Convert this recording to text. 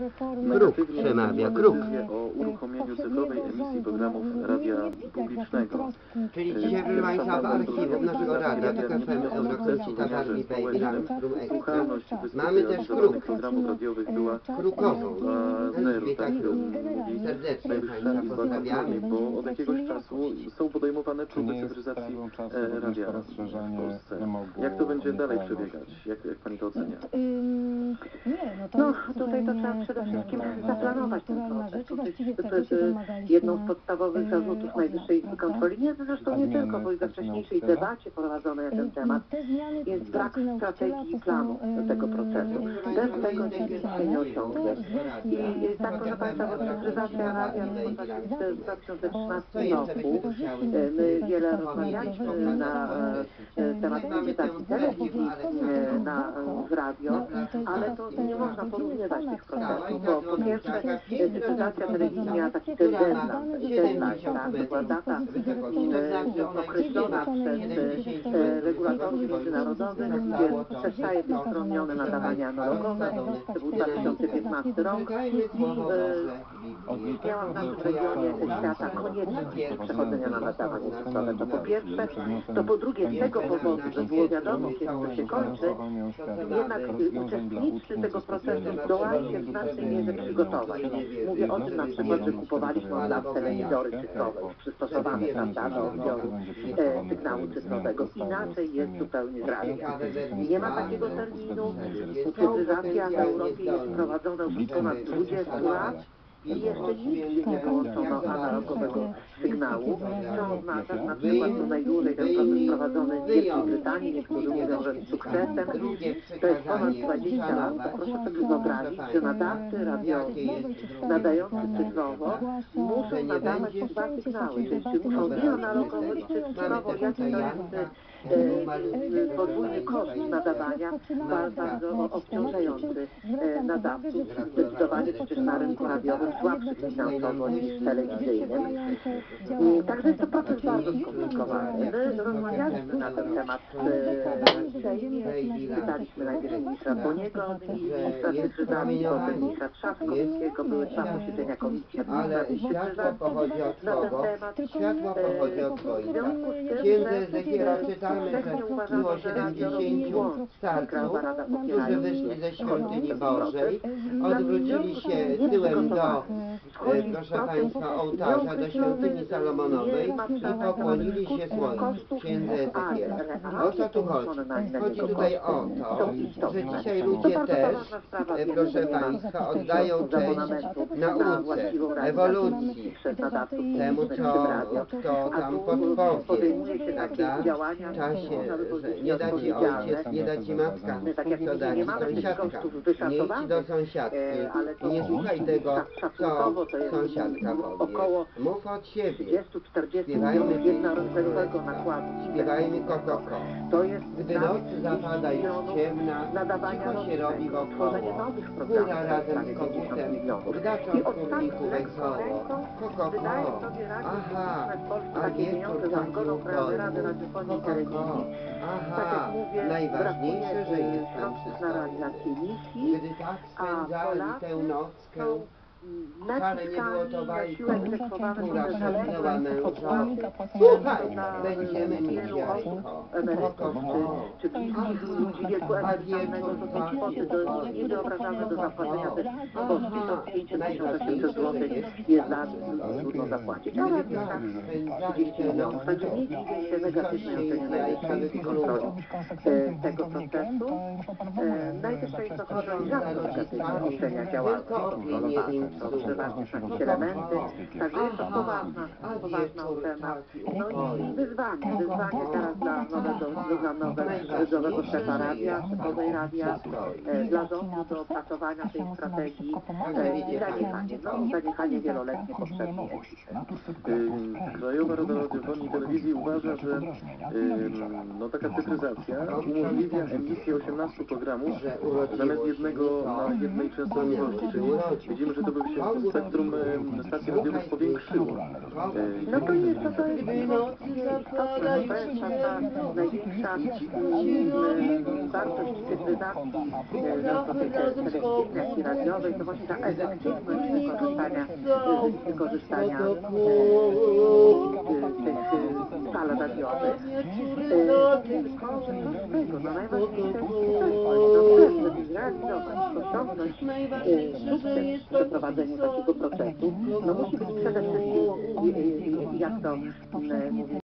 Kruk przemawia, kruk. O uruchomieniu cyfrowej emisji programów radia publicznego. Czyli dzisiaj, proszę Państwa, w archiwum naszego radia, TOK FM, Eurocita, Barmi, Baby, Lamstrum, Ekstra, mamy też kruk programów radiowych była krukową. Elżbieta Kruk. Serdecznie Państwa pozdrawiamy. Bo od jakiegoś czasu są podejmowane próby cyfryzacji radia w Polsce. Jak to będzie dalej przebiegać? Jak Pani to ocenia? No, tutaj to trzeba przede wszystkim zaplanować ten proces. To jest jedną z podstawowych zarzutów Najwyższej Izby Kontroli. Nie, zresztą nie tylko, bo i we wcześniejszej debacie prowadzonej na ten temat jest brak strategii i planu do tego procesu. Bez tego nic się nie osiągnie. I tak, proszę Państwa, bo cyfryzacja radia w 2013 roku my wiele rozmawialiśmy na temat cyfryzacji telewizji, w radio, ale to nie można porównywać tych procesów, bo po pierwsze cyfryzacja telewizji miała taki deadline, tak? To była data określona przez regulatorów międzynarodowych, gdzie przestaje być chronione nadawania analogowe, to był 2015 rok i miała w naszym regionie świata konieczność przechodzenia na nadawanie cyfrowe. To po pierwsze, to po drugie z tego powodu, że było wiadomo, kiedy to się kończy, jednak uczestnicy tego procesu zdołali się w znacznej mierze przygotować. Mówię o tym na przykład, że kupowaliśmy od lat telewizory cyfrowe, przystosowane, prawda, do odbioru sygnału cyfrowego. Inaczej jest zupełnie z radiem. Nie ma takiego terminu. Cyfryzacja w Europie jest prowadzona już od ponad 20 lat. I jeszcze nigdzie nie wyłączono analogowego sygnału, co oznacza, że na przykład to najdłużej ten proces prowadzony w Wielkiej Brytanii, niektórzy mówią, że z sukcesem, to jest ponad 20 lat, to proszę sobie wyobrazić, że nadawcy radiowi nadający cyfrowo muszą nadawać dwa sygnały, czyli muszą i analogowo i cyfrowo, jaki to jest podwójny koszt nadawania, bardzo obciążający nadawców, zdecydowanie przecież na rynku radiowym słabszy finansowo niż telewizyjnym. Także jest to proces bardzo skomplikowany. My rozmawialiśmy na ten temat w Sejmie, pytaliśmy najpierw ministra Boniego, ministra cyfryzacji, potem ministra Trzaskowskiego, były dwa posiedzenia Komisji Administracji Cyfryzacji na ten temat. Światło pochodzi od Wojska. Księdze Ezechiela czytamy, że było 70 starców, którzy wyszli ze świątyni Bożej, odwrócili się tyłem do, proszę Państwa, ołtarza, do świątyni Salomonowej i pokłonili się słońcu, księdze Ezechiela. O co tu chodzi? Chodzi tutaj o to, że dzisiaj ludzie też, proszę Państwa, oddają cześć nauce, ewolucji, temu, co tam podpowie, prawda? W czasie, że nie da Ci ojciec, nie da Ci matka, co da Ci sąsiadka. Nie idź do sąsiadki i nie słuchaj tego, co sąsiadka powie. Mów od siebie. Śpiewajmy śpiewajmy kokoko. Gdy noc zapada już ciemna, cicho się robi wokoło. Góra razem z kogutem wdacza od kurniku wesoło. Kokoko, aha, a wieczór taki ugodny. Kokoko, aha, najważniejsze, że jestem przy sobie. Gdy tak spędzali tę nockę, wcale nie było to bajką, która szepnęła mężowi. Słuchaj, będziemy mieć jajko. czy bliskich ludzi wieku emerytalnego, to są kwoty niewyobrażalne do zapłacenia też, bo 1800 zł jest za trudno zapłacić. A radio tak 30 milionów, także nie dziwię się negatywnej ocenie Najwyższej Izby Kontroli tego procesu. Najwyższa Izba Kontroli zawsze negatywnie ocenia działalność kontrolowaną. To przeważnie są jakieś elementy, także jest to poważna ocena. No i wyzwanie teraz dla nowego szefa radia, szefowej radia, dla rządu do opracowania tej strategii i zaniechanie wieloletnie potrzebne. Krajowa Rada Radiofonii i Telewizji uważa, że taka cyfryzacja umożliwia emisję 18 programów zamiast jednej częstotliwości. Widzimy, że to był się spektrum stacji radiowych powiększyło. No to jest istotna, to jest ta największa wartość cyfryzacji zarówno tej telewizyjnej, jak i radiowej, to właśnie ta efektywność wykorzystania tych fal radiowych. Tylko z tego, no najważniejsze jest skuteczność. No żeby zrealizować, osiągnąć sukces w przeprowadzeniu takiego procesu, no musi być przede wszystkim, jak to mówi